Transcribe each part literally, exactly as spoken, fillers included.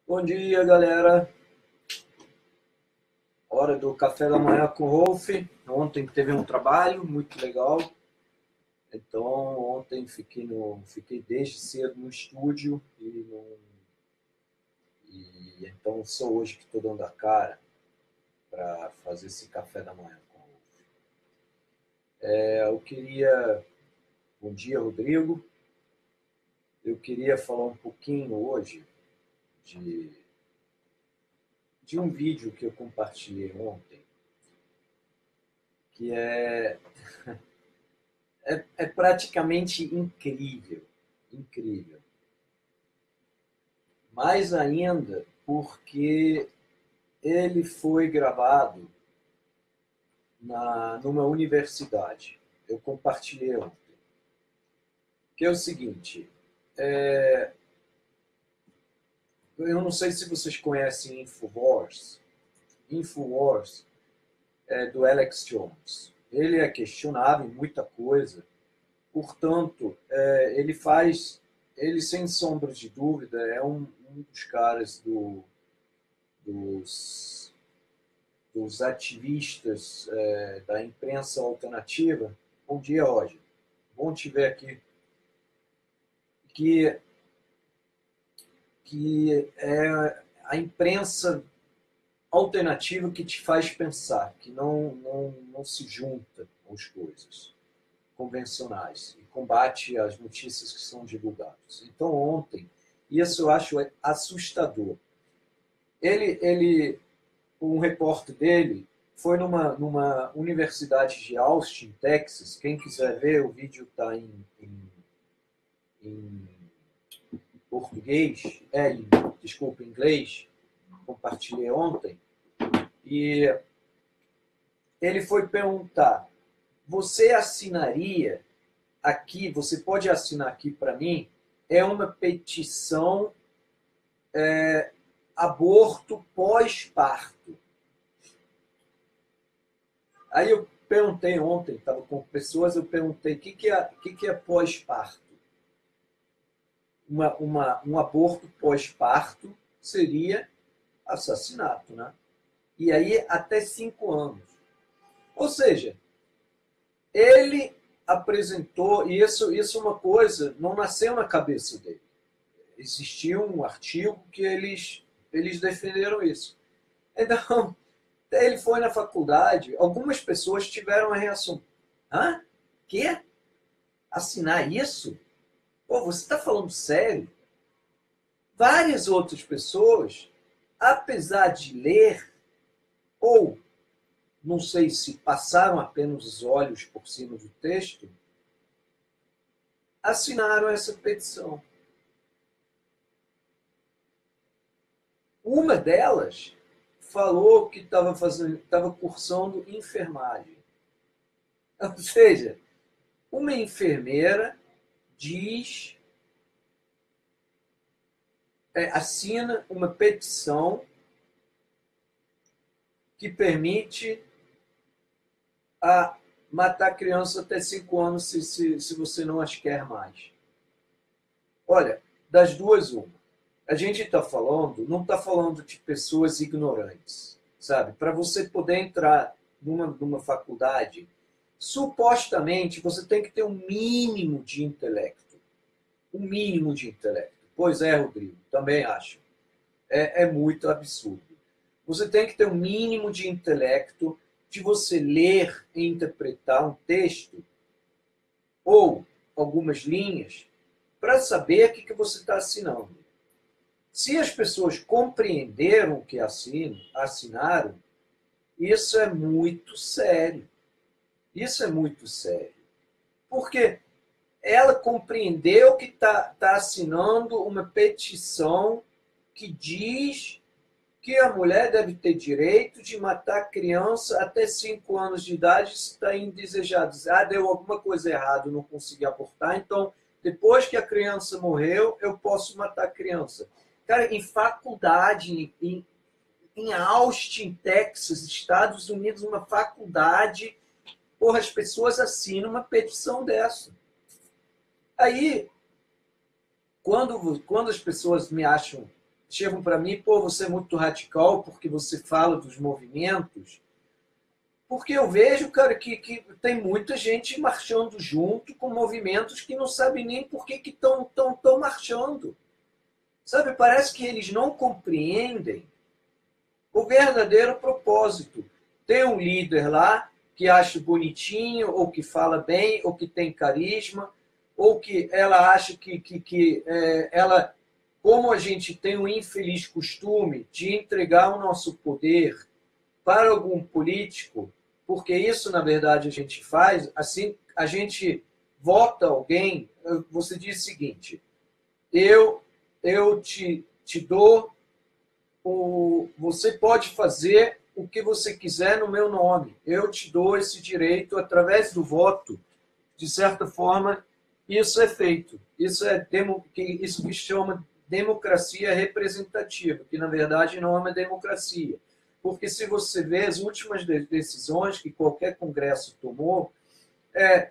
Bom dia, galera. Hora do café da manhã com o Rolf. Ontem teve um trabalho muito legal. Então, ontem fiquei, no, fiquei desde cedo no estúdio e, não, e então sou hoje que estou dando a cara para fazer esse café da manhã com o Rolf. É, eu queria. Bom dia, Rodrigo. Eu queria falar um pouquinho hoje de, de um vídeo que eu compartilhei ontem, que é É, é praticamente incrível, incrível. Mais ainda porque ele foi gravado na, numa universidade. Eu compartilhei ontem. Que é o seguinte, é, eu não sei se vocês conhecem Infowars. Infowars é do Alex Jones. Ele é questionado em muita coisa, portanto, é, ele faz, ele sem sombra de dúvida é um, um dos caras do, dos, dos ativistas é, da imprensa alternativa. Bom dia, Roger. Bom te ver aqui. Que, que é a imprensa alternativa que te faz pensar, que não, não, não se junta às coisas convencionais e combate as notícias que são divulgadas. Então, ontem, isso eu acho assustador. Ele, ele um repórter dele foi numa, numa universidade de Austin, Texas. Quem quiser ver, o vídeo está em, em, em português, é, em, desculpa, em inglês, compartilhei ontem. E ele foi perguntar: você assinaria aqui, você pode assinar aqui para mim, é uma petição é, aborto pós-parto. Aí eu perguntei ontem, estava com pessoas, eu perguntei o que, que, é, que, que é pós-parto. Uma, uma, um aborto pós-parto seria assassinato, né? E aí até cinco anos. Ou seja, ele apresentou, e isso, isso é uma coisa, não nasceu na cabeça dele. Existiu um artigo que eles, eles defenderam isso. Então, ele foi na faculdade, algumas pessoas tiveram a reação: hã? Quê? Assinar isso? Pô, você está falando sério? Várias outras pessoas, apesar de ler, ou não sei se passaram apenas os olhos por cima do texto, assinaram essa petição. Uma delas falou que estava fazendo, estava cursando enfermagem. Ou seja, uma enfermeira diz, é, assina uma petição que permite a matar crianças até cinco anos se, se, se você não as quer mais. Olha, das duas, uma. A gente está falando, não está falando de pessoas ignorantes, sabe? Para você poder entrar numa, numa faculdade, supostamente você tem que ter um mínimo de intelecto. Um mínimo de intelecto. Pois é, Rodrigo, também acho. É, é muito absurdo. Você tem que ter um mínimo de intelecto de você ler e interpretar um texto ou algumas linhas para saber o que, que você está assinando. Se as pessoas compreenderam o que assinam, assinaram, isso é muito sério. Isso é muito sério. Porque ela compreendeu que está tá assinando uma petição que diz que a mulher deve ter direito de matar criança até cinco anos de idade se está indesejado. Ah, deu alguma coisa errada, não consegui abortar, então depois que a criança morreu, eu posso matar a criança. Cara, em faculdade, em, em Austin, Texas, Estados Unidos, uma faculdade, porra, as pessoas assinam uma petição dessa. Aí, quando, quando as pessoas me acham chegam para mim, pô, você é muito radical porque você fala dos movimentos. Porque eu vejo, cara, que, que tem muita gente marchando junto com movimentos que não sabem nem por que estão tão, tão marchando. Sabe, parece que eles não compreendem o verdadeiro propósito. Tem um líder lá que acha bonitinho, ou que fala bem, ou que tem carisma, ou que ela acha que, que, que é, ela, como a gente tem o infeliz costume de entregar o nosso poder para algum político, porque isso, na verdade, a gente faz, assim, a gente vota alguém, você diz o seguinte, eu, eu te, te dou, o, você pode fazer o que você quiser no meu nome, eu te dou esse direito através do voto, de certa forma, isso é feito, isso é demo, isso que chama democracia representativa, que na verdade não é uma democracia. Porque se você vê as últimas decisões que qualquer congresso tomou, é,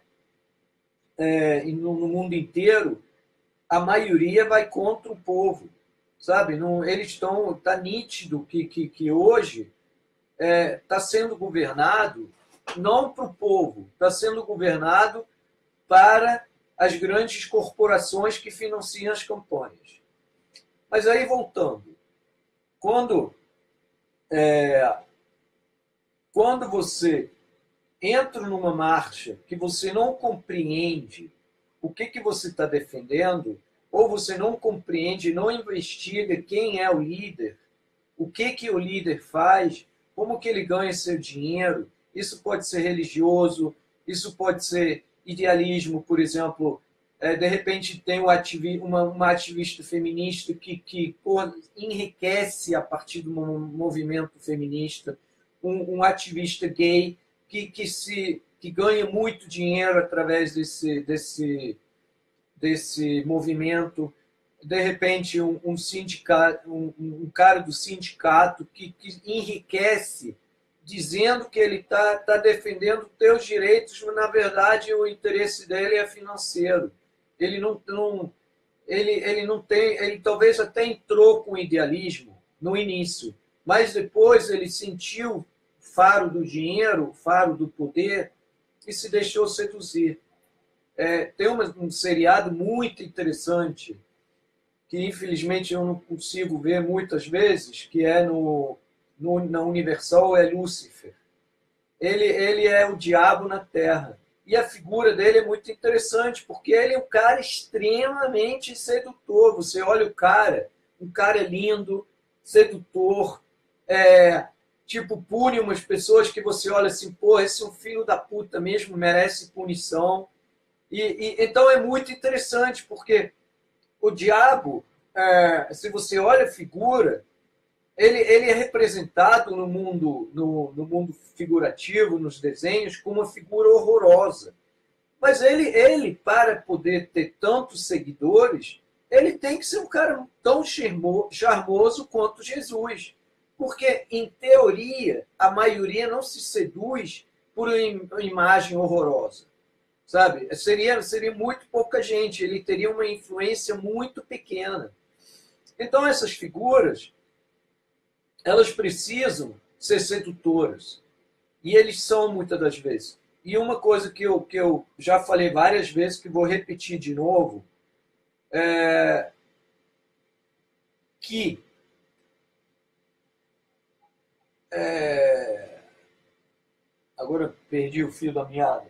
é, no, no mundo inteiro, a maioria vai contra o povo. Sabe? Não, eles estão. Está nítido que, que, que hoje está é, tá sendo governado não para o povo, está sendo governado para as grandes corporações que financiam as campanhas. Mas aí, voltando, quando. É, quando você entra numa marcha que você não compreende o que, que você está defendendo, ou você não compreende, não investiga quem é o líder, o que, que o líder faz, como que ele ganha seu dinheiro, isso pode ser religioso, isso pode ser idealismo, por exemplo, é, de repente tem um ativi uma, uma ativista feminista que, que porra, enriquece a partir do movimento feminista, um, um ativista gay que, que, se, que ganha muito dinheiro através desse, desse, desse movimento, de repente um, um, sindicato, um, um cara do sindicato que, que enriquece dizendo que ele está tá defendendo teus direitos, mas na verdade o interesse dele é financeiro. Ele não, não, ele, ele não tem, ele talvez até entrou com idealismo no início, mas depois ele sentiu o faro do dinheiro, o faro do poder e se deixou seduzir. É, tem uma, um seriado muito interessante que infelizmente eu não consigo ver muitas vezes, que é no, no na Universal, é Lúcifer. Ele, ele é o diabo na Terra. E a figura dele é muito interessante, porque ele é um cara extremamente sedutor. Você olha o cara, um cara lindo, sedutor, é, tipo, pune umas pessoas que você olha assim, pô, esse é um filho da puta mesmo, merece punição. E, e então é muito interessante, porque o diabo, é, se você olha a figura, ele, ele é representado no mundo, no, no mundo figurativo, nos desenhos, como uma figura horrorosa. Mas ele, ele, para poder ter tantos seguidores, ele tem que ser um cara tão charmoso quanto Jesus. Porque, em teoria, a maioria não se seduz por uma imagem horrorosa. Sabe? Seria, seria muito pouca gente, ele teria uma influência muito pequena. Então, essas figuras, elas precisam ser sedutoras. E eles são, muitas das vezes. E uma coisa que eu, que eu já falei várias vezes, que vou repetir de novo, é que é, agora perdi o fio da meada.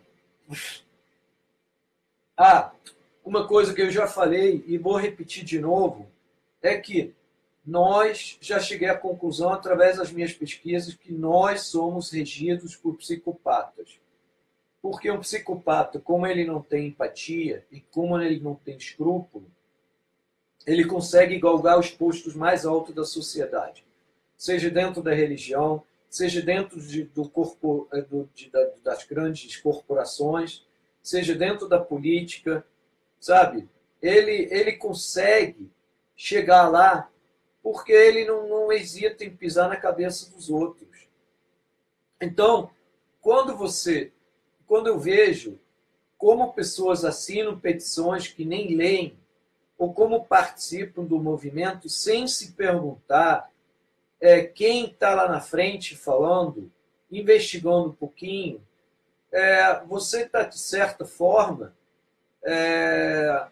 Ah, uma coisa que eu já falei e vou repetir de novo é que nós, já cheguei à conclusão, através das minhas pesquisas, que nós somos regidos por psicopatas. Porque um psicopata, como ele não tem empatia e como ele não tem escrúpulo, ele consegue galgar os postos mais altos da sociedade. Seja dentro da religião, seja dentro de, do corpo, do, de, das grandes corporações, seja dentro da política, sabe? Ele, ele consegue chegar lá porque ele não, não hesita em pisar na cabeça dos outros. Então, quando você, quando eu vejo como pessoas assinam petições que nem leem, ou como participam do movimento sem se perguntar é, quem está lá na frente falando, investigando um pouquinho, é, você está, de certa forma, é,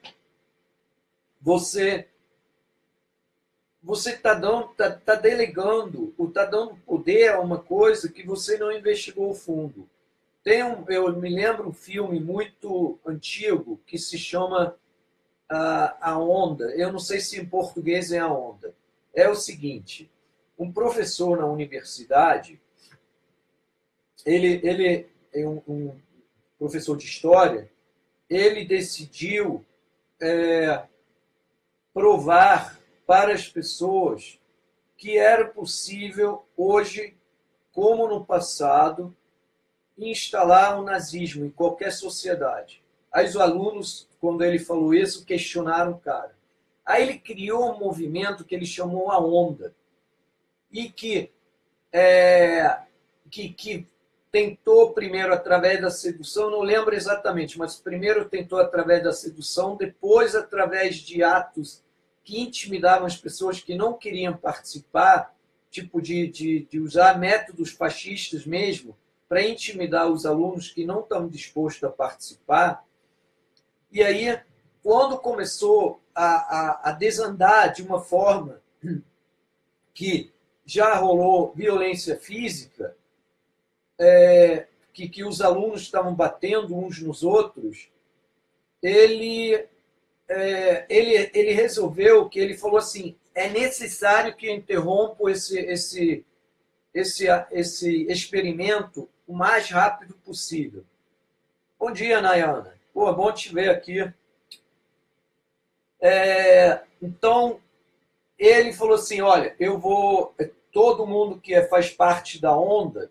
você você está dando, tá, tá delegando, ou está dando poder a uma coisa que você não investigou a fundo. Tem um, eu me lembro um filme muito antigo que se chama a, a Onda. Eu não sei se em português é A Onda. É o seguinte: um professor na universidade, ele, ele é um, um professor de história, ele decidiu é, provar para as pessoas que era possível hoje, como no passado, instalar o nazismo em qualquer sociedade. Aí os alunos, quando ele falou isso, questionaram o cara. Aí ele criou um movimento que ele chamou a Onda, e que, é, que, que tentou primeiro através da sedução, não lembro exatamente, mas primeiro tentou através da sedução, depois através de atos que intimidavam as pessoas que não queriam participar, tipo de, de, de usar métodos fascistas mesmo, para intimidar os alunos que não estão dispostos a participar. E aí, quando começou a, a, a desandar de uma forma que já rolou violência física, é, que, que os alunos estavam batendo uns nos outros, ele, é, ele, ele resolveu que ele falou assim: é necessário que eu interrompa esse, esse, esse, esse experimento o mais rápido possível. Bom dia, Nayana. Pô, bom te ver aqui. É, então, ele falou assim: olha, eu vou... Todo mundo que faz parte da Onda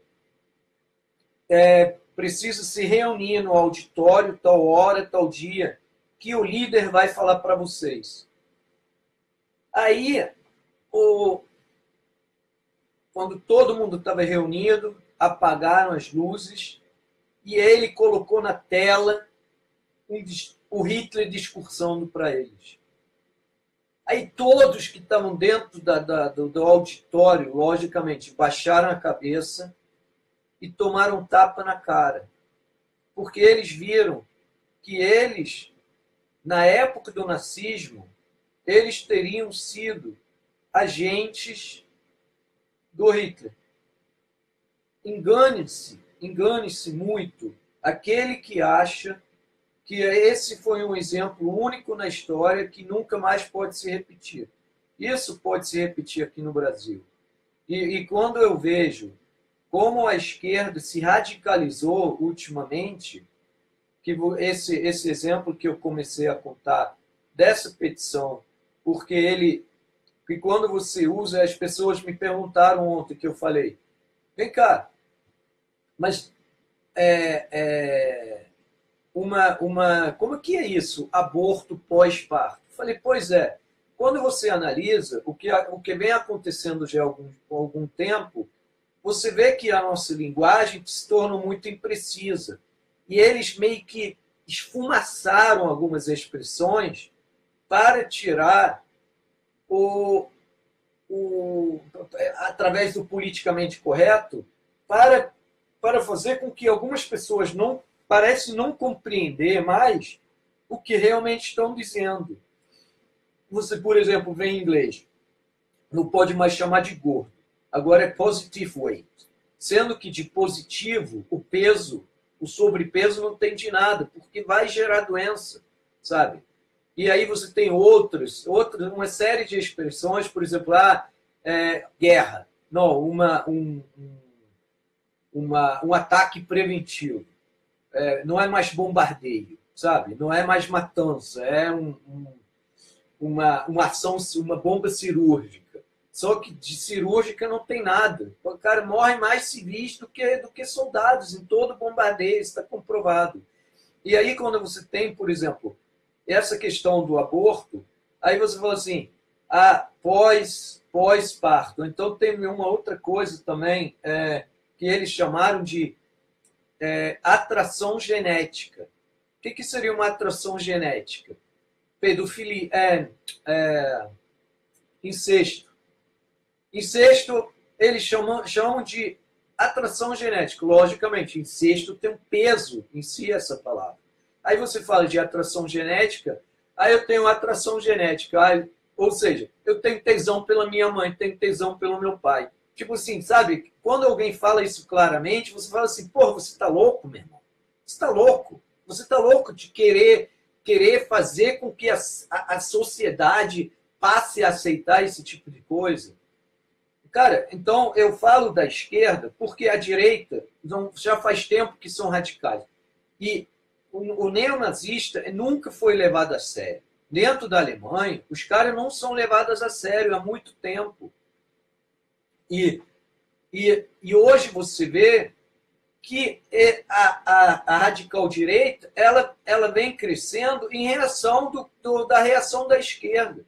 é, precisa se reunir no auditório, tal hora, tal dia, que o líder vai falar para vocês. Aí, o, quando todo mundo estava reunido, apagaram as luzes e ele colocou na tela um, o Hitler discursando para eles. Aí todos que estavam dentro da, da, do, do auditório, logicamente, baixaram a cabeça e tomaram um tapa na cara. Porque eles viram que eles, na época do nazismo, eles teriam sido agentes do Hitler. Engane-se, engane-se muito aquele que acha que esse foi um exemplo único na história que nunca mais pode se repetir. Isso pode se repetir aqui no Brasil. E, e quando eu vejo como a esquerda se radicalizou ultimamente, que esse, esse exemplo que eu comecei a contar dessa petição, porque ele, que quando você usa, as pessoas me perguntaram ontem que eu falei, vem cá, mas é, é, uma, uma, como que é isso, aborto pós-parto? Falei, pois é, quando você analisa o que, o que vem acontecendo já há algum, algum tempo, você vê que a nossa linguagem se torna muito imprecisa. E eles meio que esfumaçaram algumas expressões para tirar o, o através do politicamente correto, para, para fazer com que algumas pessoas não parecem não compreender mais o que realmente estão dizendo. Você, por exemplo, vê em inglês, não pode mais chamar de gordo, agora é positive weight, sendo que de positivo, o peso, o sobrepeso não tem de nada, porque vai gerar doença, sabe? E aí você tem outros, outros, uma série de expressões, por exemplo, ah, é, guerra, não, uma, um, uma, um ataque preventivo, é, não é mais bombardeio, sabe? Não é mais matança, é um, um, uma, uma ação, uma bomba cirúrgica. Só que de cirúrgica não tem nada. O cara morre mais civis do que, do que soldados em todo bombardeio, está comprovado. E aí, quando você tem, por exemplo, essa questão do aborto, aí você fala assim, ah, pós, pós-parto. Então tem uma outra coisa também é, que eles chamaram de é, atração genética. O que, que seria uma atração genética? pedofilia, é, é, incesto. Incesto, eles chamam, chamam de atração genética. Logicamente, incesto tem um peso em si, essa palavra. Aí você fala de atração genética, aí eu tenho atração genética, aí, ou seja, eu tenho tesão pela minha mãe, tenho tesão pelo meu pai. Tipo assim, sabe? Quando alguém fala isso claramente, você fala assim, porra, você tá louco, meu irmão? Você tá louco? Você tá louco de querer, querer fazer com que a, a, a sociedade passe a aceitar esse tipo de coisa? Cara, então eu falo da esquerda porque a direita não, já faz tempo que são radicais. E o, o neonazista nunca foi levado a sério. Dentro da Alemanha, os caras não são levados a sério há muito tempo. E, e, e hoje você vê que a, a, a radical direita ela, ela vem crescendo em reação do, do, da reação da esquerda.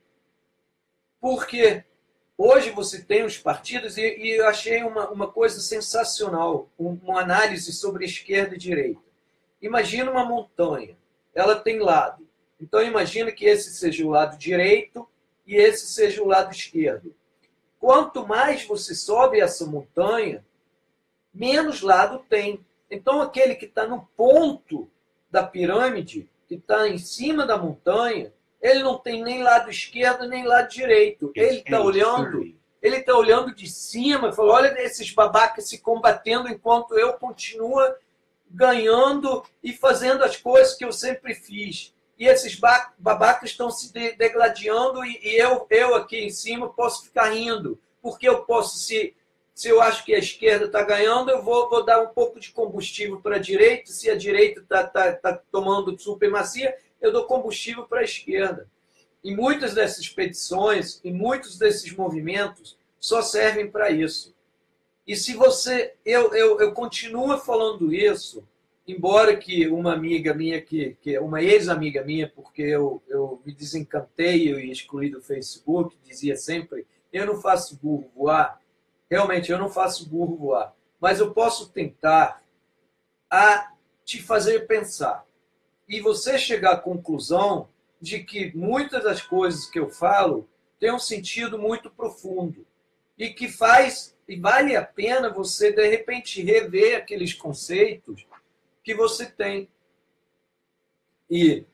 Porque hoje você tem os partidos, e, e eu achei uma, uma coisa sensacional, uma análise sobre esquerda e direita. Imagina uma montanha, ela tem lado. Então imagina que esse seja o lado direito e esse seja o lado esquerdo. Quanto mais você sobe essa montanha, menos lado tem. Então aquele que está no ponto da pirâmide, que está em cima da montanha, ele não tem nem lado esquerdo nem lado direito. Ele está olhando, ele está olhando de cima e fala, olha esses babacas se combatendo enquanto eu continuo ganhando e fazendo as coisas que eu sempre fiz. E esses babacas estão se degladiando e, e eu, eu aqui em cima posso ficar rindo. Porque eu posso, se, se eu acho que a esquerda está ganhando, eu vou, vou dar um pouco de combustível para a direita. Se a direita está tá, tá tomando supremacia, eu dou combustível para a esquerda. E muitas dessas petições e muitos desses movimentos só servem para isso. E se você... Eu, eu, eu continuo falando isso, embora que uma amiga minha, que, que uma ex-amiga minha, porque eu, eu me desencantei e excluí do Facebook, dizia sempre, eu não faço burro voar. Realmente, eu não faço burro voar. Mas eu posso tentar a te fazer pensar. E você chegar à conclusão de que muitas das coisas que eu falo têm um sentido muito profundo e que faz e vale a pena você, de repente, rever aqueles conceitos que você tem. E,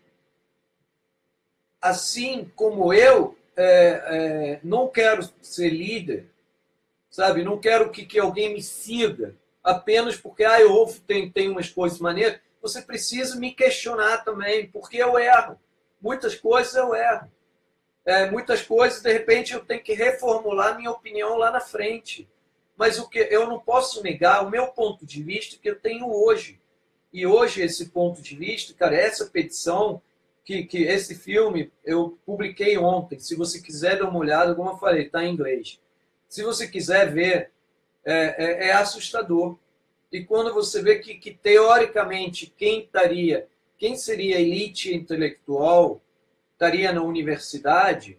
assim como eu, é, é, não quero ser líder, sabe? Não quero que, que alguém me siga apenas porque ah, eu ouvo, tem, tem umas coisas maneiras. Você precisa me questionar também, porque eu erro. Muitas coisas eu erro. É, muitas coisas, de repente, eu tenho que reformular minha opinião lá na frente. Mas o que eu não posso negar o meu ponto de vista que eu tenho hoje. E hoje, esse ponto de vista, cara, essa petição, que, que esse filme eu publiquei ontem. Se você quiser dar uma olhada, como eu falei, está em inglês. Se você quiser ver, é, é, é assustador. E quando você vê que, que teoricamente, quem estaria, quem seria a elite intelectual, estaria na universidade,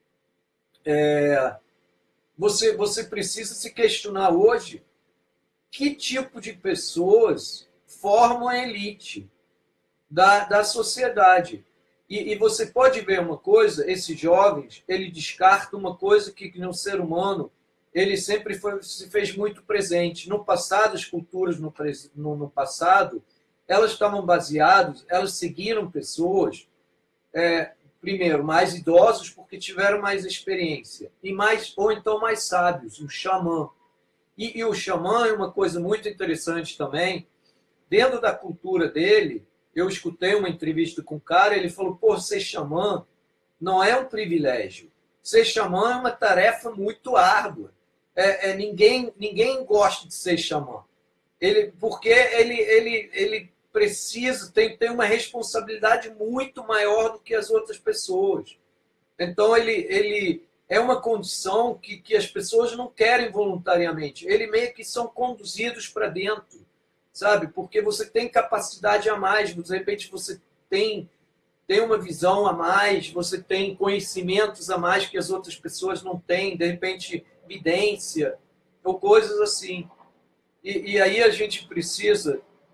é, você, você precisa se questionar hoje que tipo de pessoas formam a elite da, da sociedade. E, e você pode ver uma coisa, esses jovens, ele descarta uma coisa que, que no ser humano ele sempre foi, se fez muito presente. No passado, as culturas no, no, no passado, elas estavam baseadas, elas seguiram pessoas, é, primeiro, mais idosos, porque tiveram mais experiência, e mais, ou então mais sábios, um xamã. E, e o xamã é uma coisa muito interessante também. Dentro da cultura dele, eu escutei uma entrevista com um cara, ele falou, pô, ser xamã não é um privilégio. Ser xamã é uma tarefa muito árdua. É, é, ninguém, ninguém gosta de ser xamã. Ele, porque ele, ele, ele precisa, tem, tem uma responsabilidade muito maior do que as outras pessoas. Então, ele, ele é uma condição que, que as pessoas não querem voluntariamente. Ele meio que são conduzidos para dentro, sabe? Porque você tem capacidade a mais, de repente você tem, tem uma visão a mais, você tem conhecimentos a mais que as outras pessoas não têm, de repente vidência, ou coisas assim. E, e aí a gente precisa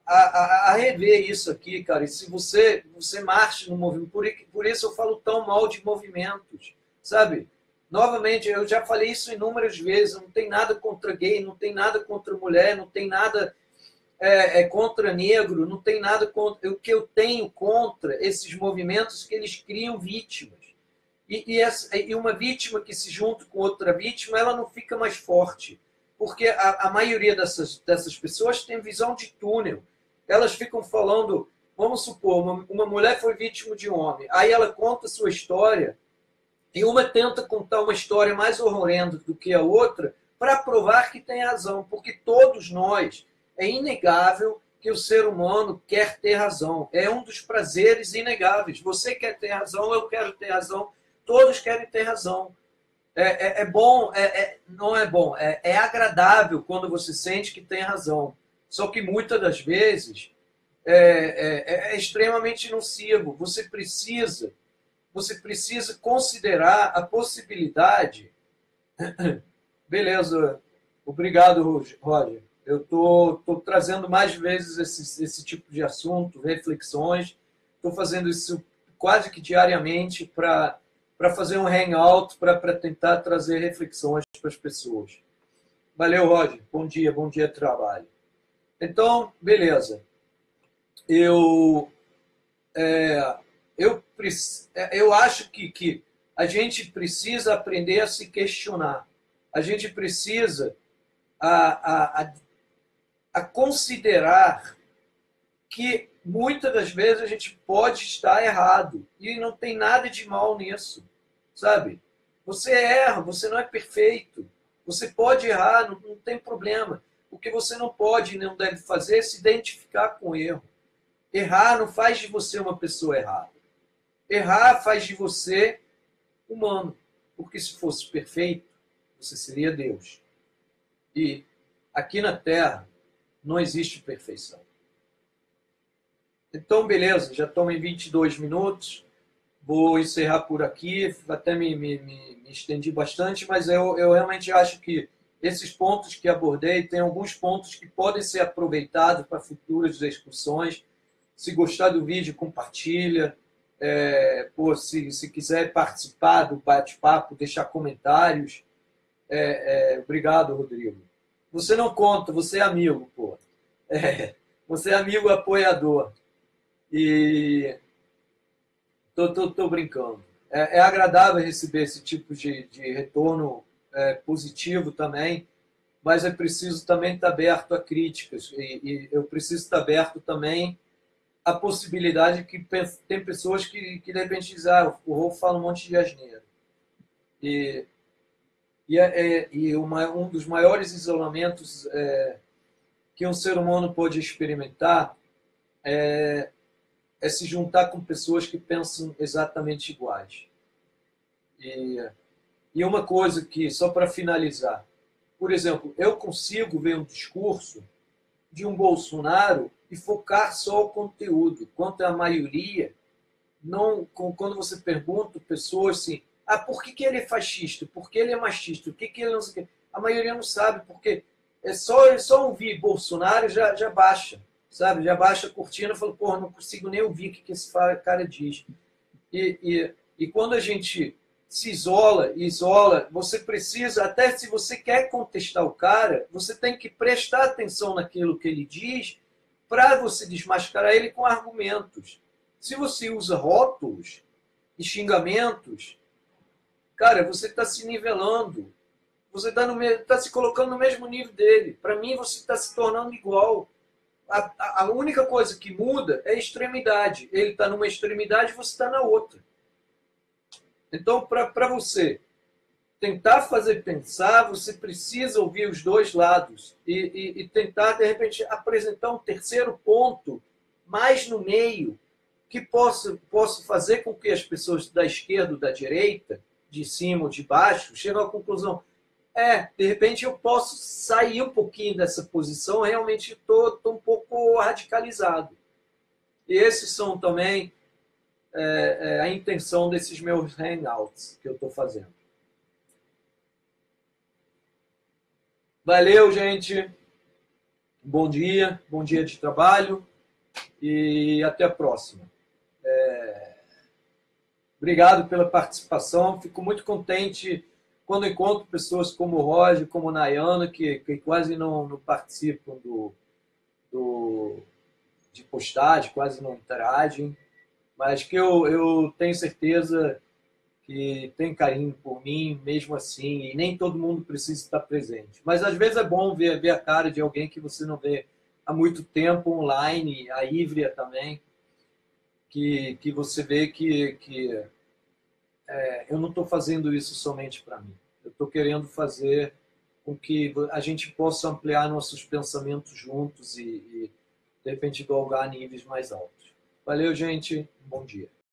a, a, a rever isso aqui, cara. E se você, você marcha no movimento, por, por isso eu falo tão mal de movimentos, sabe? Novamente, eu já falei isso inúmeras vezes, não tem nada contra gay, não tem nada contra mulher, não tem nada é, é, contra negro, não tem nada contra... O que eu tenho contra esses movimentos que eles criam vítimas. E, e, essa, e uma vítima que se junta com outra vítima, ela não fica mais forte. Porque a, a maioria dessas, dessas pessoas tem visão de túnel. Elas ficam falando, vamos supor, uma, uma mulher foi vítima de um homem, aí ela conta a sua história, e uma tenta contar uma história mais horrorosa do que a outra para provar que tem razão, porque todos nós, é inegável que o ser humano quer ter razão. É um dos prazeres inegáveis. Você quer ter razão, eu quero ter razão, todos querem ter razão. É, é, é bom, é, é, não é bom, é, é agradável quando você sente que tem razão. Só que muitas das vezes é, é, é extremamente nocivo. Você precisa, você precisa considerar a possibilidade. Beleza, obrigado, Roger. Eu estou tô, tô trazendo mais vezes esse, esse tipo de assunto, reflexões. Estou fazendo isso quase que diariamente para para fazer um hangout, para tentar trazer reflexões para as pessoas. Valeu, Roger. Bom dia, bom dia de trabalho. Então, beleza. Eu, é, eu, eu acho que, que a gente precisa aprender a se questionar. A gente precisa a, a, a considerar que muitas das vezes a gente pode estar errado e não tem nada de mal nisso, sabe? Você erra, você não é perfeito, você pode errar, não, não tem problema. O que você não pode e não deve fazer é se identificar com o erro. Errar não faz de você uma pessoa errada. Errar faz de você humano, porque se fosse perfeito, você seria Deus. E aqui na Terra não existe perfeição. Então, beleza, já estamos em vinte e dois minutos. Vou encerrar por aqui. Até me, me, me, me estendi bastante, mas eu, eu realmente acho que esses pontos que abordei, tem alguns pontos que podem ser aproveitados para futuras discussões. Se gostar do vídeo, compartilha. É, pô, se, se quiser participar do bate-papo, deixar comentários. É, é, obrigado, Rodrigo. Você não conta, você é amigo, pô. É, você é amigo apoiador. E tô, tô, tô brincando. É, é agradável receber esse tipo de, de retorno é, positivo também, mas é preciso também estar aberto a críticas. E, e eu preciso estar aberto também à possibilidade que tem pessoas que, que de repente dizem, ah, o Rolf fala um monte de asneira. E, e, é, e uma, um dos maiores isolamentos é, que um ser humano pode experimentar é é se juntar com pessoas que pensam exatamente iguais. E, e uma coisa que, só para finalizar, por exemplo, eu consigo ver um discurso de um Bolsonaro e focar só o conteúdo, enquanto a maioria, não, quando você pergunta pessoas assim, ah, por que, que ele é fascista? Por que ele é machista? Por que, que ele não sei o quê? A maioria não sabe, porque é só, é só ouvir Bolsonaro já, já baixa. Sabe? Já baixa a cortina e fala, porra, não consigo nem ouvir o que esse cara diz. E, e, e quando a gente se isola, isola, você precisa, até se você quer contestar o cara, você tem que prestar atenção naquilo que ele diz para você desmascarar ele com argumentos. Se você usa rótulos e xingamentos, cara, você está se nivelando. Você está tá se colocando no mesmo nível dele. Para mim, você está se tornando igual. A, a única coisa que muda é a extremidade. Ele está numa extremidade e você está na outra. Então, para você tentar fazer pensar, você precisa ouvir os dois lados e, e, e tentar, de repente, apresentar um terceiro ponto mais no meio que possa, possa fazer com que as pessoas da esquerda ou da direita, de cima ou de baixo, cheguem à conclusão: é, de repente eu posso sair um pouquinho dessa posição, realmente estou um pouco radicalizado. E esses são também é, é, a intenção desses meus hangouts que eu estou fazendo. Valeu, gente! Um bom dia, bom dia de trabalho e até a próxima. É... Obrigado pela participação. Fico muito contente quando encontro pessoas como o Roger, como o Nayana, que, que quase não, não participam do, do, de postagem, quase não interagem, mas que eu, eu tenho certeza que tem carinho por mim, mesmo assim, e nem todo mundo precisa estar presente. Mas às vezes é bom ver, ver a cara de alguém que você não vê há muito tempo online, a Ívria também, que, que você vê que, que é, eu não estou fazendo isso somente para mim. Eu estou querendo fazer com que a gente possa ampliar nossos pensamentos juntos e, e de repente, galgar níveis mais altos. Valeu, gente. Bom dia.